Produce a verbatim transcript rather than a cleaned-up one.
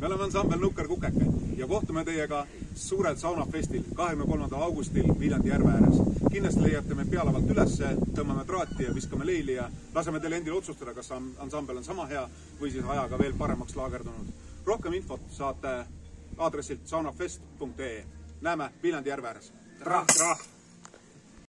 me oleme ansambel Nukker Kukeke ja kohtume teiega suurel saunafestil kahekümne kolmandal augustil Viljandi järve ääres. Kindlasti leiate me pealavalt ülesse, tõmbame traati ja viskame leili ja laseme teile endil otsustada, kas ansambel on sama hea või siis ajaga veel paremaks laagerdunud. Rohkem infot saate aadressilt saunafest punkt ee. Näeme Viljandi järve ääres. Trah, trah!